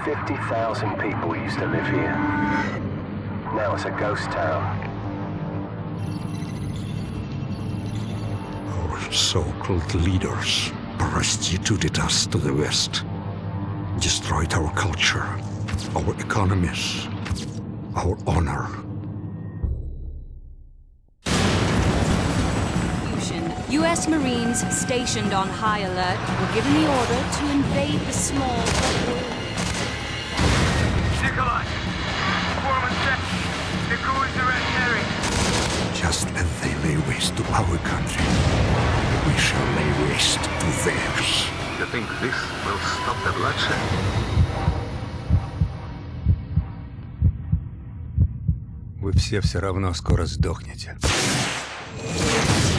50,000 people used to live here. Now it's a ghost town. Our so-called leaders prostituted us to the West, destroyed our culture, our economies, our honor. U.S. Marines stationed on high alert were given the order to invade the small Nikolai! Foreman check! The crew is direct carry! Just as they lay waste to our country, we shall lay waste to theirs. You think this will stop the bloodshed? Вы все равно скоро сдохнете.